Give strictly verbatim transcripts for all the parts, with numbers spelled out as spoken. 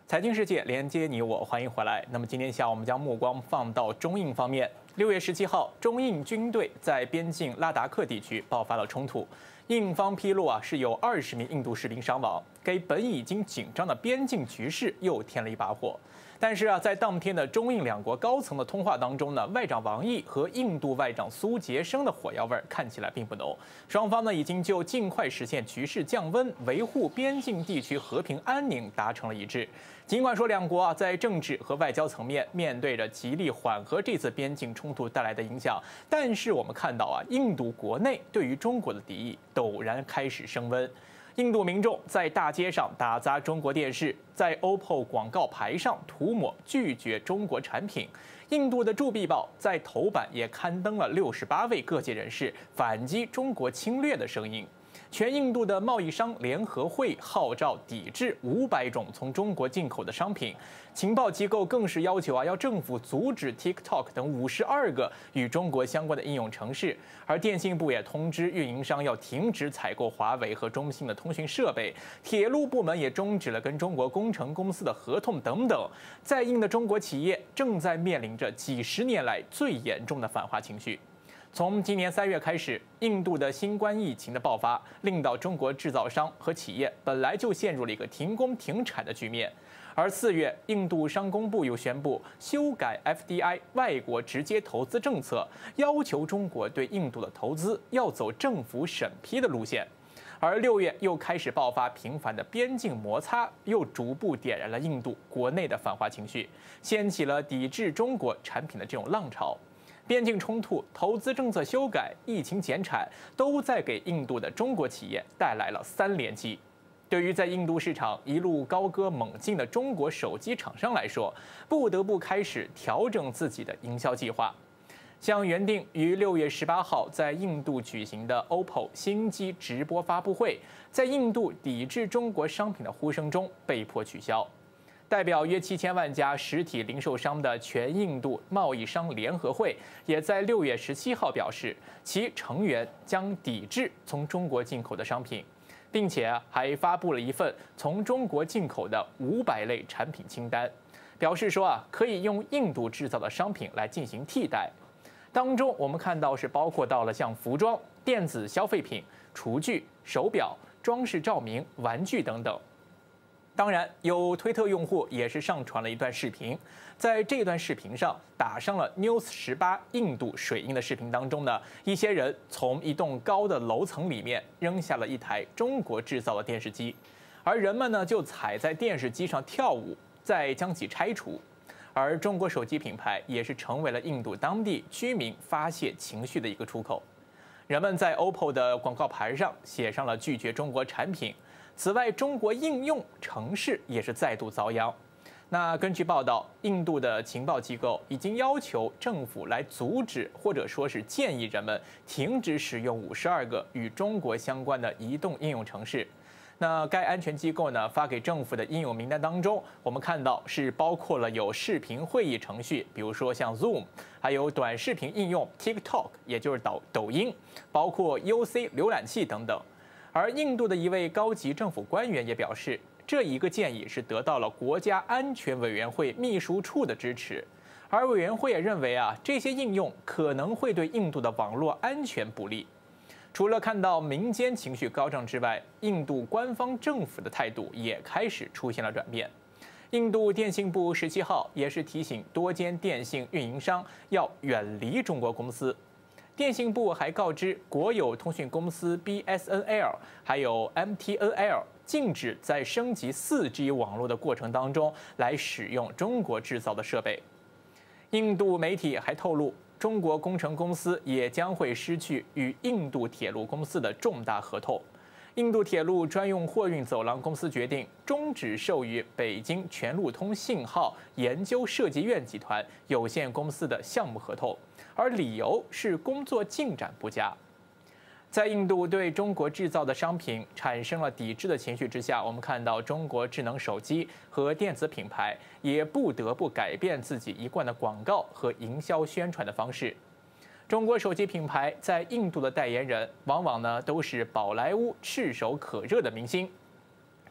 财经世界连接你我，欢迎回来。那么今天下午我们将目光放到中印方面。六月十七号，中印军队在边境拉达克地区爆发了冲突，印方披露啊是有二十名印度士兵伤亡，给本已经紧张的边境局势又添了一把火。但是啊，在当天的中印两国高层的通话当中呢，外长王毅和印度外长苏杰生的火药味看起来并不浓。双方呢已经就尽快实现局势降温、维护边境地区和平安宁达成了一致。尽管说两国啊在政治和外交层面面对着极力缓和这次边境冲突带来的影响，但是我们看到啊，印度国内对于中国的敌意陡然开始升温。印度民众在大街上打砸中国电视，在 O P P O 广告牌上涂抹拒绝中国产品。印度的《铸币报》在头版也刊登了六十八位各界人士反击中国侵略的声音。全印度的贸易商联合会号召抵制五百种从中国进口的商品，情报机构更是要求啊，要政府阻止 TikTok 等五十二个与中国相关的应用程式。而电信部也通知运营商要停止采购华为和中兴的通讯设备，铁路部门也终止了跟中国工程公司的合同等等。在印的中国企业正在面临着几十年来最严重的反华情绪。从今年三月开始，印度的新冠疫情的爆发，令到中国制造商和企业本来就陷入了一个停工停产的局面。而四月，印度商工部又宣布修改 F D I 外国直接投资政策，要求中国对印度的投资要走政府审批的路线。而六月又开始爆发频繁的边境摩擦，又逐步点燃了印度国内的反华情绪，掀起了抵制中国产品的这种浪潮。边境冲突、投资政策修改、疫情减产，都在给印度的中国企业带来了三连击。对于在印度市场一路高歌猛进的中国手机厂商来说，不得不开始调整自己的营销计划。像原定于六月十八号在印度举行的 O P P O 新机直播发布会，在印度抵制中国商品的呼声中被迫取消。代表约七千万家实体零售商的全印度贸易商联合会也在六月十七号表示，其成员将抵制从中国进口的商品，并且还发布了一份从中国进口的五百类产品清单，表示说啊，可以用印度制造的商品来进行替代。当中我们看到是包括到了像服装、电子消费品、厨具、手表、装饰照明、玩具等等。当然，有推特用户也是上传了一段视频，在这段视频上打上了 News 十八印度水印的视频当中呢，一些人从一栋高的楼层里面扔下了一台中国制造的电视机，而人们呢就踩在电视机上跳舞，再将其拆除。而中国手机品牌也是成为了印度当地居民发泄情绪的一个出口。人们在 O P P O 的广告牌上写上了拒绝中国产品。此外，中国应用城市也是再度遭殃。那根据报道，印度的情报机构已经要求政府来阻止，或者说是建议人们停止使用五十二个与中国相关的移动应用程式。那该安全机构呢发给政府的应用名单当中，我们看到是包括了有视频会议程序，比如说像 Zoom， 还有短视频应用 TikTok， 也就是抖抖音，包括 U C 浏览器等等。而印度的一位高级政府官员也表示，这一个建议是得到了国家安全委员会秘书处的支持，而委员会也认为啊，这些应用可能会对印度的网络安全不利。除了看到民间情绪高涨之外，印度官方政府的态度也开始出现了转变。印度电信部十七号也是提醒多间电信运营商要远离中国公司。电信部还告知国有通讯公司 B S N L 还有 M T N L 禁止在升级 四 G 网络的过程当中来使用中国制造的设备。印度媒体还透露，中国工程公司也将会失去与印度铁路公司的重大合同。印度铁路专用货运走廊公司决定终止授予北京全路通信号研究设计院集团有限公司的项目合同，而理由是工作进展不佳。在印度对中国制造的商品产生了抵制的情绪之下，我们看到中国智能手机和电子品牌也不得不改变自己一贯的广告和营销宣传的方式。中国手机品牌在印度的代言人往往呢都是宝莱坞炙手可热的明星，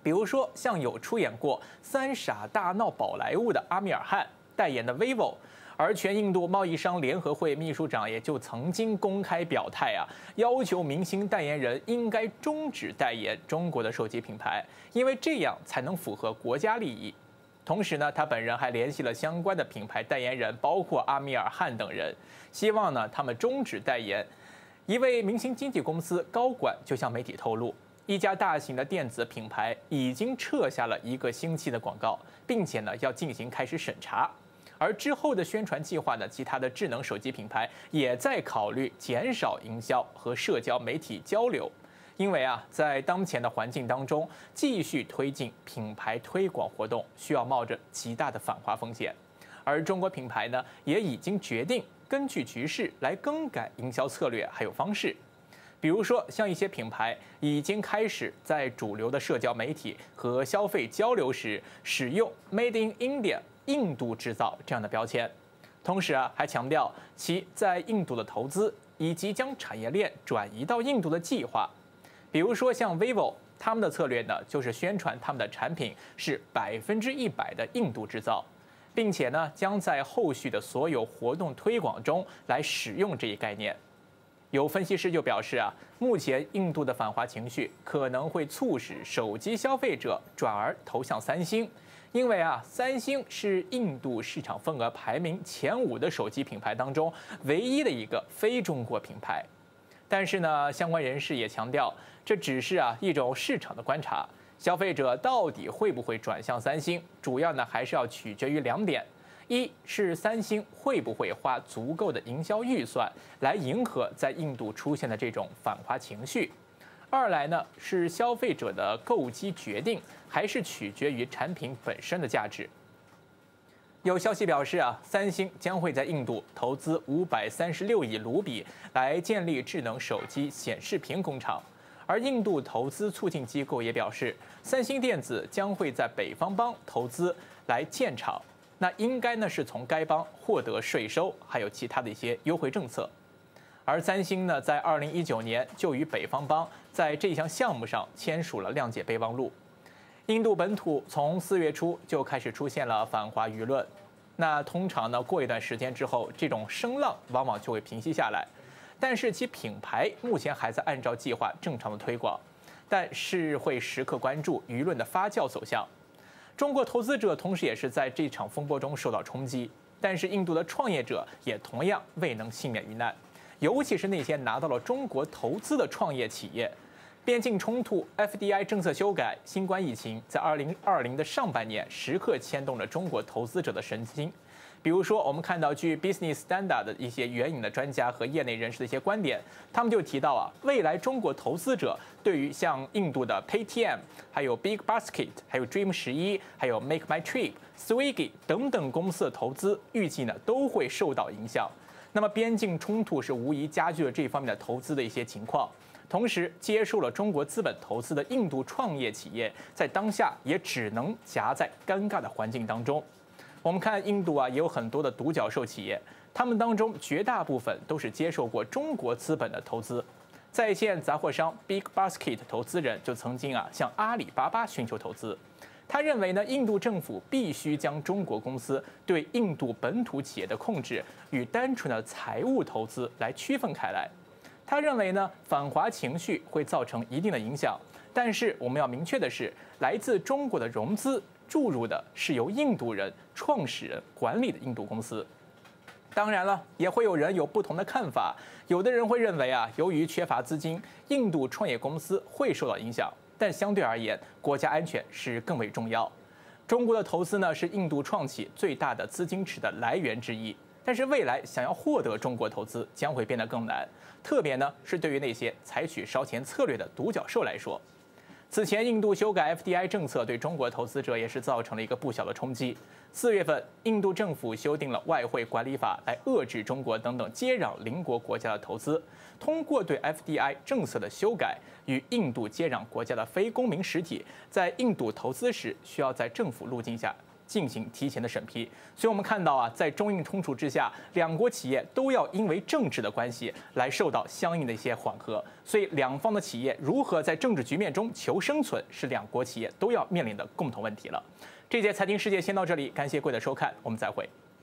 比如说像有出演过《三傻大闹宝莱坞》的阿米尔汗代言的 vivo。而全印度贸易商联合会秘书长也就曾经公开表态啊，要求明星代言人应该终止代言中国的手机品牌，因为这样才能符合国家利益。同时呢，他本人还联系了相关的品牌代言人，包括阿米尔汗等人，希望呢他们终止代言。一位明星经纪公司高管就向媒体透露，一家大型的电子品牌已经撤下了一个星期的广告，并且呢要进行开始审查。而之后的宣传计划呢，其他的智能手机品牌也在考虑减少营销和社交媒体交流，因为啊，在当前的环境当中，继续推进品牌推广活动需要冒着极大的反华风险。而中国品牌呢，也已经决定根据局势来更改营销策略还有方式。比如说，像一些品牌已经开始在主流的社交媒体和消费交流时使用 Made in India。印度制造这样的标签，同时啊还强调其在印度的投资以及将产业链转移到印度的计划。比如说像 vivo， 他们的策略呢就是宣传他们的产品是百分之一百的印度制造，并且呢将在后续的所有活动推广中来使用这一概念。有分析师就表示啊，目前印度的反华情绪可能会促使手机消费者转而投向三星。因为啊，三星是印度市场份额排名前五的手机品牌当中唯一的一个非中国品牌。但是呢，相关人士也强调，这只是啊一种市场的观察，消费者到底会不会转向三星，主要呢还是要取决于两点：一是三星会不会花足够的营销预算来迎合在印度出现的这种反华情绪。二来呢是消费者的购机决定，还是取决于产品本身的价值。有消息表示啊，三星将会在印度投资五百三十六亿卢比来建立智能手机显示屏工厂，而印度投资促进机构也表示，三星电子将会在北方邦投资来建厂，那应该呢是从该邦获得税收还有其他的一些优惠政策。而三星呢，在二零一九年就与北方邦在这项项目上签署了谅解备忘录。印度本土从四月初就开始出现了反华舆论，那通常呢，过一段时间之后，这种声浪往往就会平息下来。但是其品牌目前还在按照计划正常的推广，但是会时刻关注舆论的发酵走向。中国投资者同时也是在这场风波中受到冲击，但是印度的创业者也同样未能幸免于难。尤其是那些拿到了中国投资的创业企业，边境冲突、F D I 政策修改、新冠疫情，在二零二零的上半年时刻牵动了中国投资者的神经。比如说，我们看到据 Business Standard 的一些援引的专家和业内人士的一些观点，他们就提到啊，未来中国投资者对于像印度的 Paytm、还有 Big Basket、还有 Dream 十一、还有 Make My Trip、Swiggy 等等公司的投资，预计呢都会受到影响。那么边境冲突是无疑加剧了这方面的投资的一些情况，同时接受了中国资本投资的印度创业企业，在当下也只能夹在尴尬的环境当中。我们看印度啊，也有很多的独角兽企业，他们当中绝大部分都是接受过中国资本的投资。在线杂货商 Big Basket 投资人就曾经啊向阿里巴巴寻求投资。他认为呢，印度政府必须将中国公司对印度本土企业的控制与单纯的财务投资来区分开来。他认为呢，反华情绪会造成一定的影响，但是我们要明确的是，来自中国的融资注入的是由印度人创始人管理的印度公司。当然了，也会有人有不同的看法，有的人会认为啊，由于缺乏资金，印度创业公司会受到影响。但相对而言，国家安全是更为重要。中国的投资呢，是印度创企最大的资金池的来源之一。但是未来想要获得中国投资将会变得更难，特别呢是对于那些采取烧钱策略的独角兽来说。此前，印度修改 F D I 政策对中国投资者也是造成了一个不小的冲击。四月份，印度政府修订了外汇管理法，来遏制中国等等接壤邻国国家的投资。通过对 F D I 政策的修改，与印度接壤国家的非公民实体在印度投资时，需要在政府路径下进行提前的审批。所以我们看到啊，在中印冲突之下，两国企业都要因为政治的关系来受到相应的一些缓和。所以两方的企业如何在政治局面中求生存，是两国企业都要面临的共同问题了。这节财经世界先到这里，感谢各位的收看，我们再会。